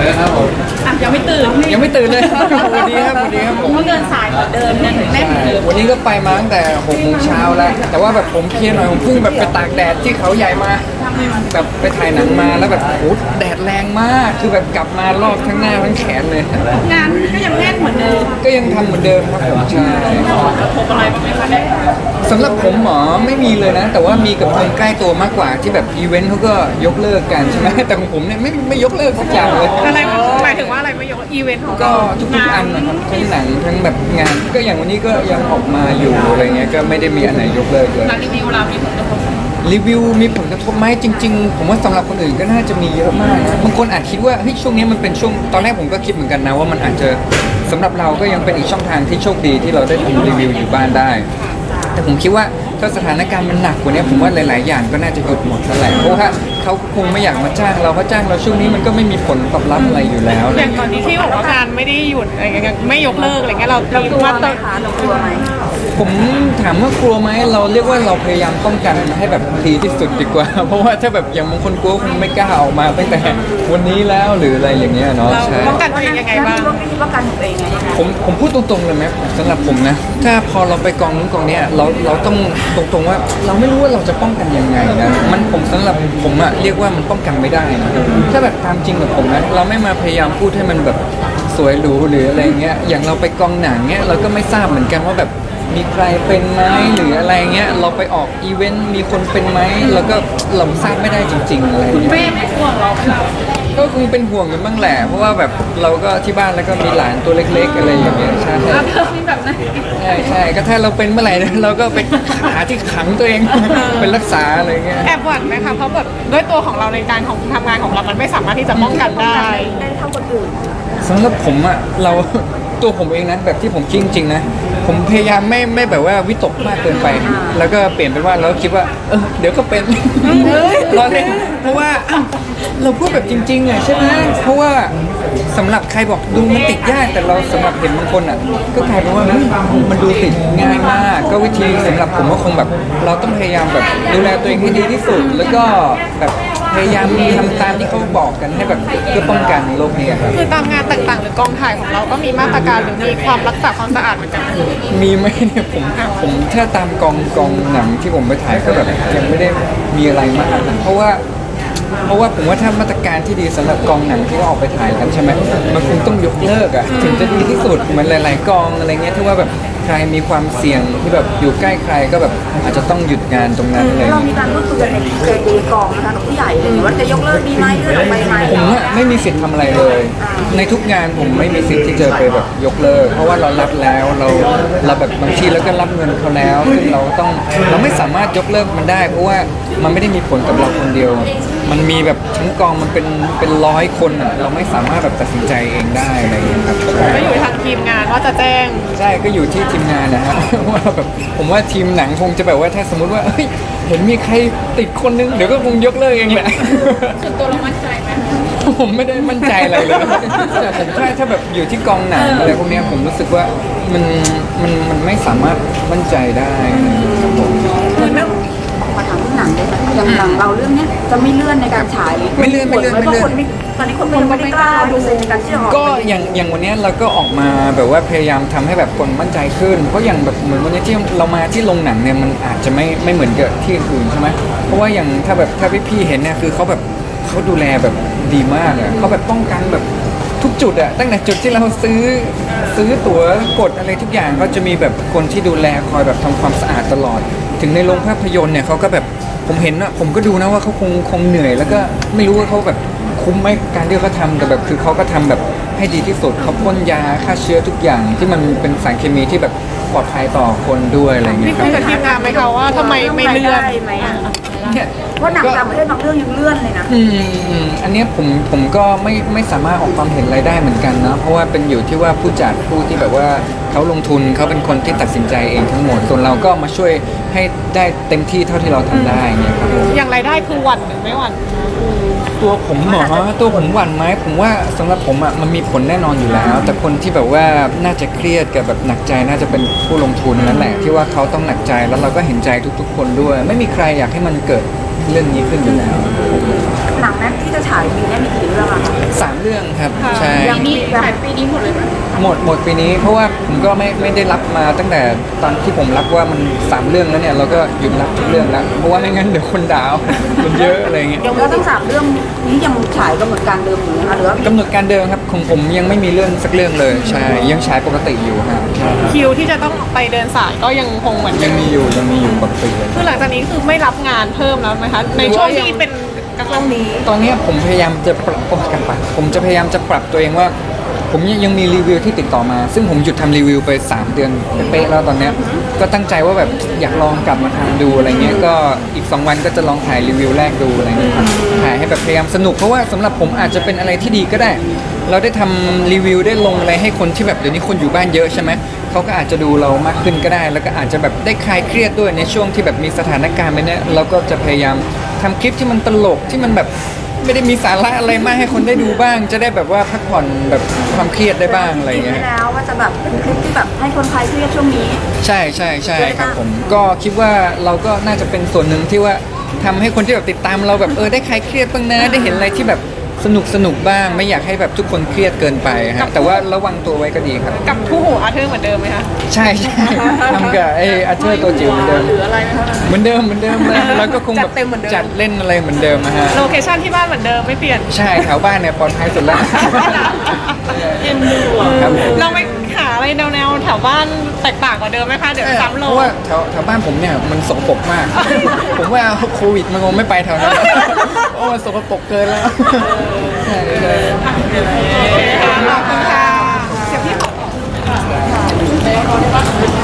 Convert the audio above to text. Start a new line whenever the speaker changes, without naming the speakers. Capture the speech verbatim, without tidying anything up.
ครับผม
ยังไม่ตื่น
ยังไม่ตื่นเลยวันนี้ครับวันนี้ครับผม
ก็เดินสายเหมือนเดิมเนี่ยแน่นเหมือนเดิม
วันนี้ก็ไปมาตั้งแต่หกโมงเช้าแล้วแต่ว่าแบบผมเพลียหน่อยผมเพิ่งแบบไปตากแดดที่เขาใหญ่มาแบบไปถ่ายหนังมาแล้วแบบโอ้แดดแรงมากคือแบบกลับมารอบทั้งหน้าทั้งแขนเลย
งานก็ยังแน่นเหมือนเดิม
ก็ยังทำเหมือนเดิมครับผมใช่
กระทบอะไรบ้างไหมคะเนี่ย
สำหรับผมหมอไม่มีเลยนะแต่ว่ามีกับคนใกล้ตัวมากกว่าที่แบบอีเวนต์เขาก็ยกเลิกกันใช่ไหมแต่ของผมเนี่ยไม่ไม่ยกเลิกสักอย่างเลย
อะไรหมายถึงว่าอะไรไม่ยกอีเวนต์ของ
ก็ทุกๆอันนะครับทั้งหนังทั้งแบบงานก็อย่างวันนี้ก็ยังออกมาอยู่อะไรเงี้ยก็ไม่ได้มีอันไหนยกเลิกเลย
รีวิวเรามีผลกระทบ
รีวิวมีผลกระทบไหมจริงๆผมว่าสำหรับคนอื่นก็น่าจะมีเยอะมากนะบางคนอาจคิดว่าเฮ้ยช่วงนี้มันเป็นช่วงตอนแรกผมก็คิดเหมือนกันนะว่ามันอาจจะสำหรับเราก็ยังเป็นอีกช่องทางที่โชคดีที่เราได้ทำรีวิวอยู่บ้านได้แต่ผมคิดว่าถ้าสถานการณ์มันหนักกว่านี้ผมว่าหลายๆอย่างก็น่าจะหยุดหมดแล้วแหละเพราะว่าเขาคงไม่อยากมาจ้างเราเพราะจ้างเราช่วงนี้มันก็ไม่มีผลตอบรับอะไรอยู่แล้ว
อย่างตอนนี้ที่บอกว่างานไม่ได้หยุดอะไรเงี้ยไม่ยกเลิกอะไรเงี้ยเราเรากลัวไหมคะเรากลัวไหม
ผมถามว่ากลัวไหมเราเรียกว่าเราพยายามป้องกันให้แบบดีที่สุดดีกว่าเพราะว่าถ้าแบบอย่างบางคนกลัวคงไม่กล้าออกมาตั้งแต่วันนี้แล้วหรืออะไรอย่างเงี้ยเนาะใช่
ป้องกันตัวเองยังไงบ้างป้องกันตัวเองยังไง
ผมผมพูดตรงๆเลยไหมสำหรับผมนะถ้าพอเราไปกองนู้นกองเนี้ยเราเราต้องตรงๆว่าเราไม่รู้ว่าเราจะป้องกันยังไงนะมันผมสำหรับผมอะเรียกว่ามันป้องกันไม่ได้นะถ้าแบบตามจริงกับผมนะเราไม่มาพยายามพูดให้มันแบบสวยหรูหรืออะไรเงี้ยอย่างเราไปกองหนังเงี้ยเราก็ไม่ทราบเหมือนกันว่าแบบมีใครเป็นไหมหรืออะไรเงี้ยเราไปออกอีเวนต์มีคนเป็นไหมเราก็เราทราบไม่ได้จริงๆอะไร
คุณแม่ไม่ห่วงเรา
ก็คงเป็นห่วงกันบ้างแหละเพราะว่าแบบเราก็ที่บ้านแล้วก็มีหลานตัวเล็กๆอะไรอย่างเงี้ยใช่ใช่
แบบนั้น
ใช่ใช่ก็ถ้าเราเป็นเมื่อไหร่เราก็ไปหาที่ขังตัวเองเป็นรักษาอะไรเงี้ย
แอบหวั่นไหมคะเพราะแบบด้วยตัวของเราในการของทำงานของเรามันไม่สามารถที่จะป้องกันได้ได้เท่าคนอื่น
สำหรับผมอะเราตัวผมเองนะแบบที่ผมคิดจริงๆนะผมพยายามไม่ไม่แบบว่าวิตกมากเกินไปแล้วก็เปลี่ยนเป็นว่าเราคิดว่าเออเดี๋ยวก็เป็นเราเล่นเพราะว่าเราพูดแบบจริงๆอะใช่ไหมเพราะว่าสำหรับใครบอกดูมันติดยากแต่เราสำหรับเห็นบางคนอ่ะก็กลายเป็นว่ามันดูติดง่ายมากก็วิธีสำหรับผมก็คงแบบเราต้องพยายามแบบดูแลตัวเองให้ดีที่สุดแล้วก็แบบพยายามทำตามที่เขาบอกกันให้แบบเพื่อป้องกันโรคนี้ครับ
คือตามงานต่างๆหรือกองถ่ายของเราก็มีมาตรการหรือมีความรักษาความสะอาดเหมือนกัน
มีไหมเนี่ยผมผมถ้าตามกองกองหนังที่ผมไปถ่ายก็แบบยังไม่ได้มีอะไรมากเพราะว่าเพราะว่าผมว่าถ้ามาตรการที่ดีสำหรับกองหนังที่เขาออกไปถ่ายกันใช่ไหมมันคงต้องยกเลิกอ่ะถึงจะดีที่สุดเหมือนหลายๆกองอะไรเงี้ยที่ว่าแบบใครมีความเสี่ยงที่แบบอยู่ใกล้ใครก็แบบอาจจะต้องหยุดงานตรงนั้นเลย
เรามีการพูดคุยกันในเจดีกองนะคะกับผู้ใหญ่เลยว่าจะยกเลิกดีไหมเลื่อนออกไปไหม
ผมไม่มีสิทธิ์ทำอะไรเลยในทุกงานผมไม่มีสิทธิ์ที่จะไปแบบยกเลิกเพราะว่าเรารับแล้วเราเราแบบบางทีแล้วก็รับเงินเขาแล้วซึ่งเราต้องเราไม่สามารถยกเลิกมันได้เพราะว่ามันไม่ได้มีผลกับเราคนเดียวมันมีแบบทั้งกองมันเป็นเป็นร้อยคนอ่ะเราไม่สามารถแบบตัดสินใจเองได้อะไรอย่างเงี้ยครับ
ก็อยู่ทางทีมงานว่าจะแจ้ง
ใช่ก็อยู่ที่ทีมงานนะฮะว่าแบบผมว่าทีมหนังคงจะแบบว่าถ้าสมมติว่าเฮ้ยเห็นมีใครติดคนนึงเดี๋ยวก็คงยกเลิกเองแหละ
ส่วนตัวเรามั่นใจไหม
ผมไม่ได้มั่นใจอะไรเลยแต่ผมแค่ถ้าแบบอยู่ที่กองหนังอะไรพวกนี้ผมรู้สึกว่ามันมันมันไม่สามารถมั่นใจได้ครับผม
มาถามเรื่องหนังเลยค่ะอย่างหนังเราเรื่องนี้จะไม่เลื่อนในการฉายหรือ
ไม่เลื่อนไม่เลื่อนไม่เลื่อน
ตอนนี้คนไม่ได้กล้าดูในการที่จะออก
ก็อย่างอย่างวันนี้เราก็ออกมาแบบว่าพยายามทำให้แบบคนมั่นใจขึ้นเพราะอย่างแบบเหมือนวันนี้ที่เรามาที่โรงหนังเนี่ยมันอาจจะไม่ไม่เหมือนกับที่อื่นใช่ไหมเพราะว่าอย่างถ้าแบบถ้าพี่ๆเห็นเนี่ยคือเขาแบบเขาดูแลแบบดีมากอะเขาแบบป้องกันแบบทุกจุดอะตั้งแต่จุดที่เราซื้อซื้อตั๋วกดอะไรทุกอย่างก็จะมีแบบคนที่ดูแลคอยแบบทำความสะอาดตลอดถึงในโรงภาพยนตร์เนี่ยเขาก็แบบผมเห็นนะผมก็ดูนะว่าเขาคงคงเหนื่อยแล้วก็ไม่รู้ว่าเขาแบบคุ้มไหมการที่เขาทำแต่แบบคือเขาก็ทำแบบให้ดีที่สุดเขาพ่นยาฆ่าเชื้อทุกอย่างที่มันเป็นสารเคมีที่แบบปลอดภัยต่อคนด้วยอะไรเงี้ยครับ
พี่คุยกับทีมงานไหมคะว่าทำไมไม่เลื่อน
ไหมเพราะหนังต่างประเทศบางเรื่องยังเลื่อนเลยนะ
อืมอันนี้ผมผมก็ไม่ไม่สามารถออกความเห็นอะไรได้เหมือนกันนะเพราะว่าเป็นอยู่ที่ว่าผู้จัดผู้ที่แบบว่าเขาลงทุนเขาเป็นคนที่ตัดสินใจเองทั้งหมดส่วนเราก็มาช่วยให้ได้เต็มที่เท่าที่เราทำได้เนี่ยครับผม
อย่างรายได้คือหวั่นหรือไม่หวั่น
ตัวผมเหรอตัวผมหวั่นไหมผมว่าสำหรับผมอ่ะมันมีผลแน่นอนอยู่แล้วแต่คนที่แบบว่าน่าจะเครียดกับแบบหนักใจน่าจะเป็นผู้ลงทุนนั่นแหละที่ว่าเขาต้องหนักใจแล้วเราก็เห็นใจทุกๆคนด้วยไม่มีใครอยากให้มันเกิดเรื่องนี้ขึ้นอยู่แล้ว
หนังนั้นที่จะฉายปีนี้มีกี่เรื่องอะคะ
สามเรื่องครับ
ค่ะ
ใช่
ปีนี้ถ่ายปีนี้หมดเลยไหม
หมดหมดปีนี้เพราะว่าผมก็ไม่ไม่ได้รับมาตั้งแต่ตอนที่ผมรับว่ามันสามเรื่องแล้วเนี่ยเราก็หยุดรับทุกเรื่องแล้วเพราะว่าไม่งั้นเดี๋ยวคนด่าเอา มันเยอะอะไรเงี้ย
เดี๋ยวเราทั้งสามเรื่องนี้ยังฉายกำหนดการเดิมอยู่นะคะหรือว่า
กำหนดการเดิมครับของผมยังไม่มีเรื่องสักเรื่องเลยใช่ยังฉายปกติอยู่ฮะ
คิวที่จะต้องไปเดินสายก็ยังคงเหมือนเดิ
ยังมีอยู่ยังมีอยู่ปกติเลย
คือหลังจากนี้คือไม่รับงานเพิ่มแล้วไหมคะในช่วงที่เป็นกำลังนี้
ตอนเนี้ยผมพยายามจะปรับโอ้กันปะผมจะพยายามจะปรับตัวเองว่า ผมยังยังมีรีวิวที่ติดต่อมา ซึ่งผมหยุดทำรีวิวไป สาม เดือนเป๊ะๆแล้วตอนเนี้ยก็ตั้งใจว่าแบบอยากลองกลับมาทำดูอะไรเงี้ยก็อีกสองวันก็จะลองถ่ายรีวิวแรกดูอะไรเงี้ยครับถ่ายให้แบบพยายามสนุกเพราะว่าสำหรับผมอาจจะเป็นอะไรที่ดีก็ได้ เราได้ทำรีวิวได้ลงอะไรให้คนที่แบบเดี๋ยวนี้คนอยู่บ้านเยอะใช่ไหมเขาก็อาจจะดูเรามากขึ้นก็ได้ แล้วก็อาจจะแบบได้คลายเครียดด้วยในช่วงที่แบบมีสถานการณ์แบบเนี้ยเราก็จะพยายามทำคลิปที่มันตลกที่มันแบบไม่ได้มีสาระอะไรมากให้คนได้ดูบ้าง จะได้แบบว่าพักผ่อนแบบความเครียดได้บ้างอะไรอย่างเงี้ย
คิดไว้แล้วว่าจะแบบเป็นคลิปที่แบบให้คนคลายเครียดช่วงนี้
ใช่ใช่ใช่ครับผมก็คิดว่าเราก็น่าจะเป็นส่วนหนึ่งที่ว่าทำให้คนที่แบบติดตามเราแบบเออได้คลายเครียดบ้างนะได้เห็นอะไรที่แบบสนุกสนุกบ้างไม่อยากให้แบบทุกคนเครียดเกินไปฮะแต่ว่าระวังตัวไว้ก็ดีครับ
กับคู่หูอาร์เธอร์เหมือนเดิมไหมคะ
ใช่ใช่ทำกับไอ้อาเธอร์ตัวจิ๋วเหมือนเดิม
หรืออะไรไหมคะ
เหมือนเดิมเหมือนเดิมเลยแล้วก็คงแบบ
จัดเต็มเหมือนเดิม
จัดเล่นอะไรเหมือนเดิมนะฮะ
โลเคชั่นที่บ้านเหมือนเดิมไม่เปลี่ยน
ใช่แถวบ้านเนี่ยปลอดภัยสุดแล้ว
เอ็นดู
ครับผม
เราไปหาอะไรแนวๆแถวบ้านแตกต่างกว่าเดิมไหมคะเดี๋ยวซ้ำโล
เพราะว่าแถวแถวบ้านผมเนี่ยมันสกปรกมาก ผมว่าโควิดมันคงไม่ไปแถวนั้นเพราะมันสกปรกเกินแล้วใช่ใช่
ขอบคุณค่ะเดี๋ยวพี่ขอ